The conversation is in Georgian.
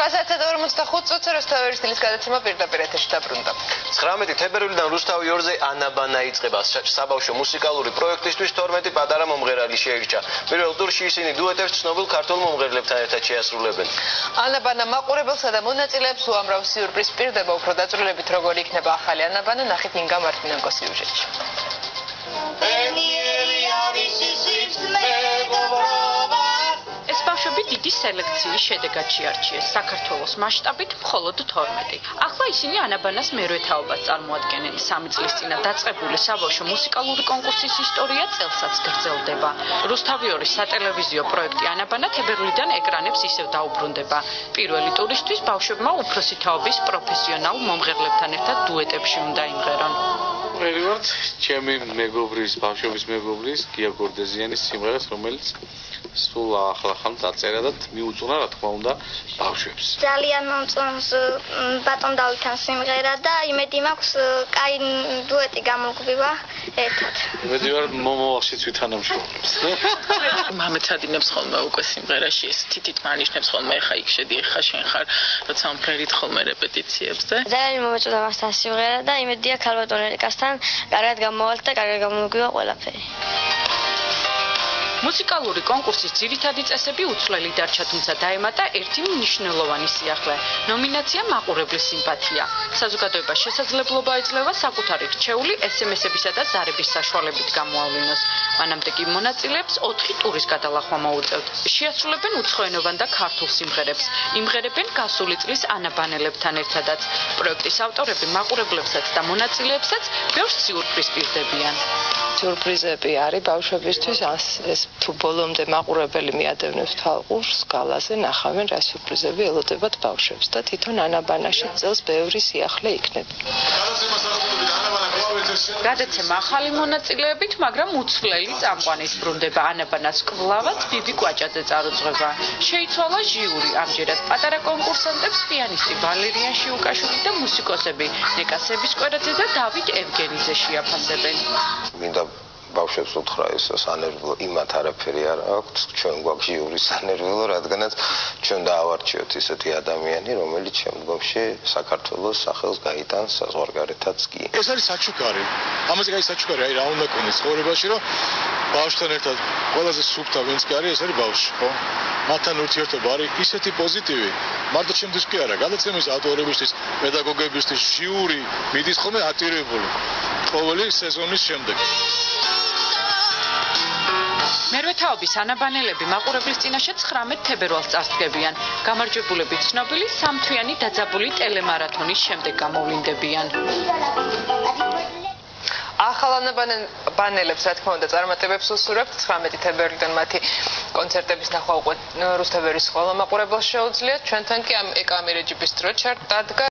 8:45 წუთი რუსთავის სტილის გადაცემა პირდაპირ ეთერში დაბრუნდა. 19 თებერვლიდან რუსთავი 2-ზე ANA-BANA იწყება საბავშვო მუსიკალური პროექტისთვის 12 პატარა მომღერალი შეირჩა. პირველ ტურში ისინი დუეტებს ცნობილ ქართულ მომღერლებთან ერთად შეასრულებენ. ANA-BANA მაყურებელსა და მონაწილეებს უამრავ სიურპრიზს პირდება. უფრო დაწვრილებით როგორი იქნება ახალი ANA-BANA ნახეთ ინგა მარტინენკოს სიუჟეტში. ეს ბავშვები დიდი სელექციის შედეგად შეარჩიეს საქართველოს მასშტაბით მხოლოდ 12. ახლა ისინი ANA-BANA-ს მერვე თაობას წარმოადგენენ. 3 წლის წინ დაწყებული საბავშვო მუსიკალური კონკურსის ისტორია წელსაც გრძელდება. რუსთავი 2 სატელევიზიო პროექტი ANA-BANA თებერვლიდან ეკრანებს ისევ დაუბრუნდება. პირველი ტურისთვის ბავშვებმა უფროსი თაობის პროფესიონალ მომღერლებთან ერთად დუეტებში უნდა იმღერონ. ვერივართ ჩემი მეგობრის, ბავშვების მეგობრის გია გორდეზიანის სიმღერას, რომელიც სულ ახლა დაწერა და მიუწვნა რა თქმა უნდა ბავშვებს. ძალიან მომწონს ბატონ დავითის სიმღერა და იმედი მაქვს კაი დუეტი გამოგვივა ერთად. იმედი ვარ მომავალშიც ვითანამშრომლებს. მამეცადინებს ხოლმე უკვე სიმღერაში ეს თითით მანიშნებს ხოლმე ხა იქ შედი ხა შენ ხარ როცა მფერით ხოლმე რეპეტიციებზე. ძალიან მომეწონა მასთან სიმღერა და იმედია ქალბატონ ერიკასთან კარგად გამოვალთ და კარგად გამოგვივა ყველაფერი. მუსიკალური კონკურსის ძირითადი წესები უცვლელი დარჩა, თუმცა დაემატა ერთი მნიშვნელოვანი სიახლე. ნომინაცია მაყურებლის სიმპათია. საზოგადოებას შესაძლებლობა ეძლევა საკუთარი რჩეული SMS-ებისა და ზარების საშუალებით გამოავლინოს. მანამდე კი მონაწილეებს 4 ტურის გადალახვა მოუწევთ. შეასრულებენ უცხოენოვან და ქართულ სიმღერებს. იმღერებენ გასული წლის ANA-BANA-ლებთან ერთადაც. პროექტის ავტორები მაყურებლებსაც და მონაწილეებსაც ბევრ სიურპრიზს პირდებიან. სიურპრიზები არის ბავშვებისთვის ეს თუ ბოლომდე მაყურებელი მიადევნებს თვალყურს გალაზე ნახავენ რა სიურპრიზები ელოდებათ ბავშვებს და თვითონ ANA-BANA-ში წელს ბევრი სიახლე იქნება. გადაცემა ახალი მონაწილეებით, მაგრამ უცვლელი წამყვანის ბრუნდება. ANA-BANA-ს კვლავაც BiBi Kvachadze წარუძღვება. შეიცვალა ჟიური, ამჯერად პატარა კონკურსანტებს პიანისტი ვალერიან შიუკაშვილი და მუსიკოსები ნეკა სებისკვერაძე და დავით ევგენიძე შეაფასებენ. მინდა ბავშვებს უთხრა ეს სანერვილო იმათ არაფერი არ აქვს ჩვენ გვაქვს ჟიური სანერვილო რადგანაც ჩვენ დაავარჩიოთ ისეთი ადამიანი რომელიც შემდგომში საქართველოს სახელს გაიტანს საზღვარგარეთაც კი ეს არის საჩუქარი ამაზე გაი საჩუქარი აი რა უნდა კონდეს ცხოვრებაში რომ ბავშვთან ერთად ყველაზე სუფთა ვინც კი არის ეს არის ბავშვი ხო მათთან ურთიერთობა არის ისეთი პოზიტივი მარტო ჩემთვის კი არა გადაცემის ავტორებისთვის პედაგოგებისთვის ჟიური მიდის ხოლმე აქტივირებული ყოველი სეზონის შემდეგ მერვე თაობის ANA-BANA-ლები მაყურებლის წინაშე 19 თებერვალს წარსდგებიან. გამარჯვებულები ცნობილი 3 თვიანი დაძაბული ტელემარათონის შემდეგ გამოვლინდებიან. ახალ ANA-BANA-ლებს რა თქმა უნდა წარმატებებს უსურვებთ. 19 თებერვლიდან მათი კონცერტების ნახვა უკვე რუსთავის ყველა მაყურებელს შეუძლიათ. ჩვენთან კი ამ ეკამირეჯიბის დრო ჩართადგა